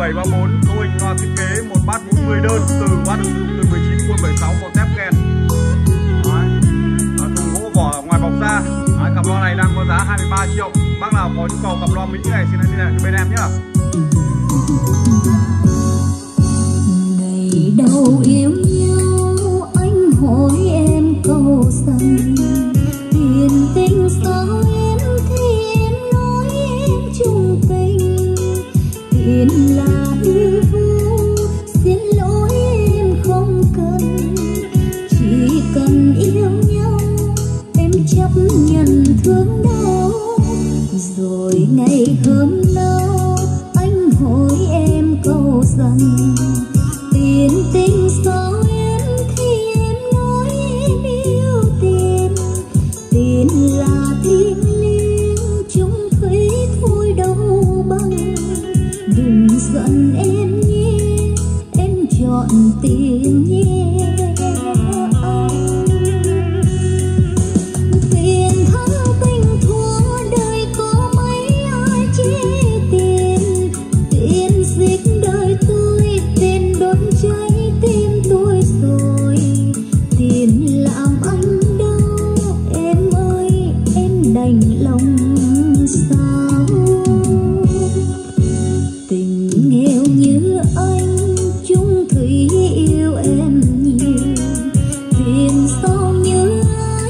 1734, cấu hình loa thiết kế một bát 40 đơn, từ bát được sử dụng từ 19/76, có thép kèn. Thùng gỗ vỏ ngoài bọc da. Cặp loa này đang có giá 23 triệu. Bác nào có nhu cầu cặp loa Mỹ này xin liên hệ cho bên em nhé. Ngày đầu yêu nhau anh hỏi em câu rằng tiền tình sao em thì em nói em chung tình. Tiền là hư vô, xin lỗi em không cần, chỉ cần yêu nhau em chấp nhận thương đau. Rồi ngày hôm nào anh hỏi em câu rằng tiền tình sao em thì em nói em yêu tiền. Tiền là thiêng liêng chung thủy thôi đâu bằng. Đừng giận em nhé, em chọn tiền nhé anh. Tiền thắng tình thua đời có mấy ai chê tiền. Tiền giết đời tôi, tiền đốt cháy tim tôi rồi. Tiền làm anh đau em ơi, em đành lòng sao. Tình nghèo như anh chung thủy yêu em nhiều. Tiền sao như